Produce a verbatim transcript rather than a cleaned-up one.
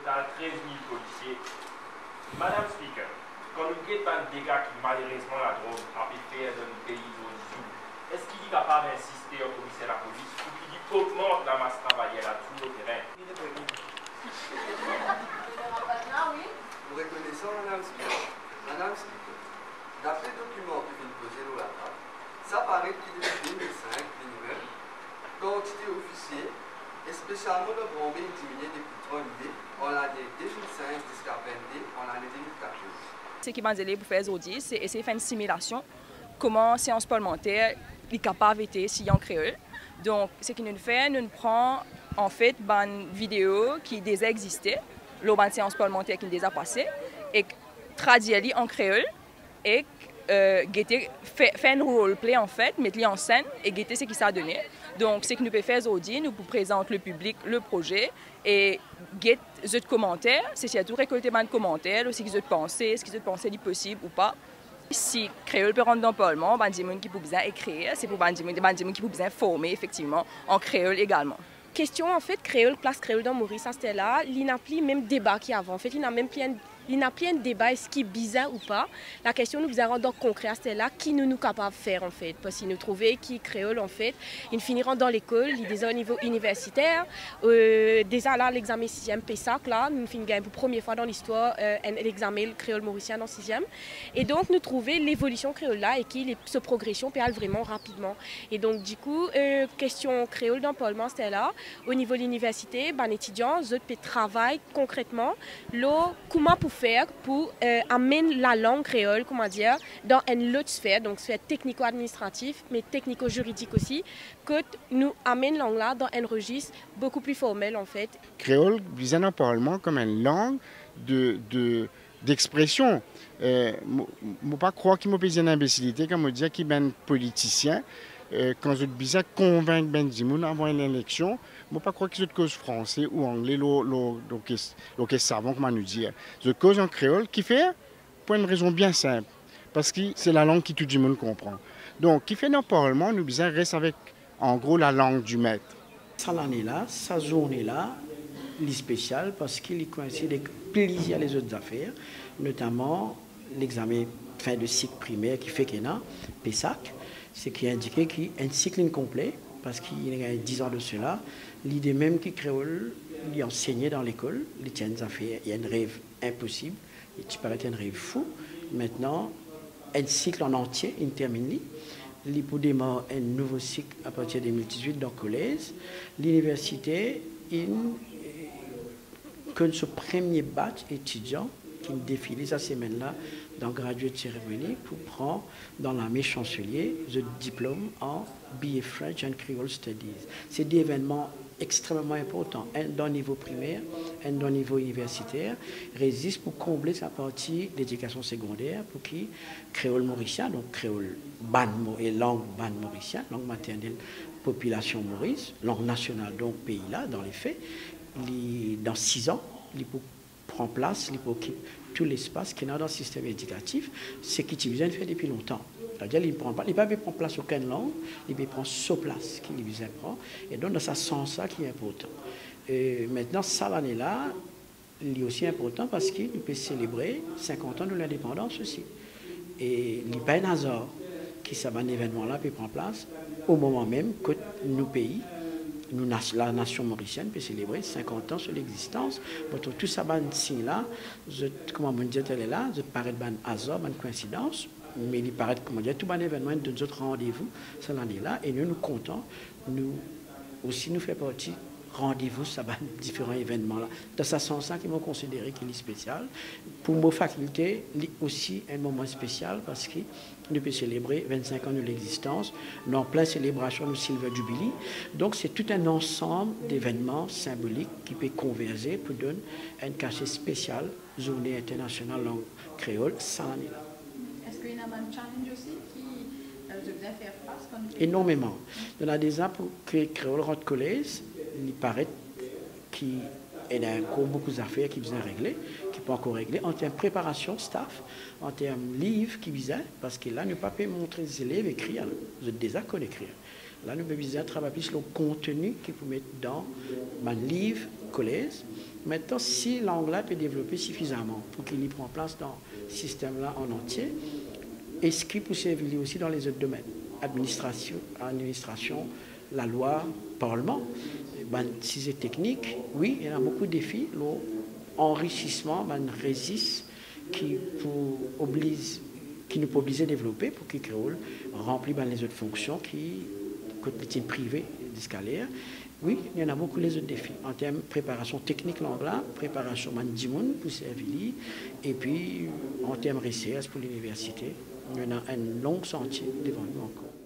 total treize mille policiers. Madame Speaker, quand nous avons des dégâts qui malheureusement la drogue a pu faire dans le pays d'origine, est-ce qu'il est capable d'insister au commissaire de la police pour qu'il augmente la masse travaillée là tout le terrain? Nous reconnaissons Madame Speaker. Madame Speaker, d'après le document qui vient de poser là, ça paraît que depuis deux mille cinq, minimum, quantité officier, et spécialement le bombé diminué depuis trois mille en l'année deux mille cinq jusqu'à vingt en l'année deux mille quatorze. Ce qui m'a aidé pour faire les audits, c'est essayer de faire une simulation comment séance parlementaire est capable d'être si en créole. Donc, ce que nous faisons, nous prenons en fait une vidéo qui déjà existait, lors d'une séance parlementaire qui déjà passée, et traduit en créole et euh, fait, fait un roleplay en fait, mettre en scène et guetter ce qui ça a donné. Donc, ce que nous pouvons faire aujourd'hui, nous présentons le public le projet et guetter les commentaires, c'est surtout récolter des commentaires, ce qu'ils ont pensé, ce qu'ils ont pensé du possible ou pas. Si créole peut rentrer dans le Parlement, il y a des gens qui peuvent besoin écrire, c'est pour des gens qui peuvent besoin former effectivement en créole également. Question en fait créole, place créole dans Maurice, c'était là, il n'a plus même débat qu'il y avait. En fait, il n'a même plus un Il n'a plus un débat, est-ce qu'il est bizarre ou pas. La question nous avons donc concret, c'est là qui nous nous capables de faire en fait. Parce qu'il nous trouvait qui créole en fait, ils finiront dans l'école, ils déjà au niveau universitaire. Euh, déjà là, l'examen sixième P S A C, là, nous finissons pour la première fois dans l'histoire euh, l'examen créole mauricien dans sixième. Et donc nous trouvons l'évolution créole là et qui se progression peut aller vraiment rapidement. Et donc du coup, euh, question créole dans le Parlement, c'est là. Au niveau de l'université, ben, les étudiants, eux, peuvent travailler concrètement. Là, comment pour faire pour euh, amener la langue créole, comment dire, dans une autre sphère, donc sphère technico-administrative, mais technico-juridique aussi, que nous amène langue là dans un registre beaucoup plus formel en fait. Créole vient dans le Parlement comme une langue de, de, d'expression. Je ne peux pas croire qu'il m'a payé une imbécilité quand je dis qu'il est un politicien. Euh, quand je dis convaincre Ben Dimoun avant une élection, je ne peux pas croire qu'ils sont de cause français ou anglais, ce savant, comment nous dire. Je cause en créole qui fait pour une raison bien simple, parce que c'est la langue que tout le monde comprend. Donc, qui fait dans le Parlement, nous disons reste avec en gros la langue du maître. Ça l'année là, sa journée là, est spéciale parce qu'il coïncide avec plusieurs les autres affaires, notamment l'examen fin de cycle primaire qui fait qu'il y a P S A C. C'est qui a indiqué qu'il y a un cycle incomplet, parce qu'il y a dix ans de cela, l'idée même qu'il créole, il enseignait dans l'école, il tient des affaires, il y a un rêve impossible, il paraît un rêve fou. Maintenant, un cycle en entier, il termine, il pour démarrer un nouveau cycle à partir de deux mille dix-huit dans le collège. L'université, il comme ce premier batch étudiant qui défile cette semaine-là dans Graduate Ceremony pour prendre dans la l'armée chancelier le diplôme en B A French and Creole Studies. C'est des événements extrêmement importants, un dans le niveau primaire, un dans le niveau universitaire, résiste pour combler sa partie d'éducation secondaire pour qui créole mauricien, donc créole ban et langue ban mauricien, langue maternelle population maurice, langue nationale donc pays là dans les faits, dans six ans, il prend place, il occupe tout l'espace qu'il y a dans le système éducatif, ce qu'il besoin de faire depuis longtemps. C'est-à-dire qu'il ne prend pas, il ne prend place aucune langue, il prend sa place qu'il besoin de prendre, et donc dans ce sens-là qui est important. Et maintenant, ça l'année-là, il est aussi important parce qu'il peut célébrer cinquante ans de l'indépendance aussi. Et il n'y a pas un hasard qui ça un événement-là peut prendre place au moment même que nos pays, nous, la nation mauricienne peut célébrer cinquante ans sur l'existence. Tout ça, signe-là, comment on dit, elle est là, ça paraît un hasard, une coïncidence, mais il paraît, comment dire, tout un événement de notre rendez-vous, c'est l'année-là, et nous, nous comptons, nous aussi, nous faisons partie rendez-vous, ça va différents événements-là. Dans ce sens-là, qu'ils m'ont considéré qu'il est spécial. Pour nos facultés, c'est aussi un moment spécial parce que nous pouvons célébrer vingt-cinq ans de l'existence, nous en pleine célébration du Silver Jubilee. Donc, c'est tout un ensemble d'événements symboliques qui peut converger pour donner un cachet spécial, Journée internationale langue créole, ça l'année-là. Est-ce qu'il y a un challenge aussi qui euh, vous a faire face quand vous... Énormément. Il y en a des ans pour que créole rentre collège, il paraît qu'il y a encore beaucoup d'affaires qui besoin régler, qui ne pas encore régler, en termes de préparation staff, en termes de livres qui besoin, parce que là, nous ne pouvons pas montrer les élèves écrire, vous êtes déjà qu'on écrire. Là, nous devons travailler plus le contenu qu'il faut mettre dans un livre, collège. Maintenant, si l'anglais peut développer suffisamment pour qu'il y prenne place dans ce système-là en entier, est-ce qu'il peut servir aussi dans les autres domaines? Administration, administration, la loi, parlement. Ben, si c'est technique, oui, il y a beaucoup de défis. L'enrichissement ben, résiste qui, pour oblige, qui nous oblige à développer pour qu'il remplit ben, les autres fonctions qui, côté privé, d'escalier. Oui, il y en a beaucoup les autres défis. En termes de préparation technique, l'anglais, préparation man pour servir, et puis en termes de recherche pour l'université, il y en a un long sentier devant nous encore.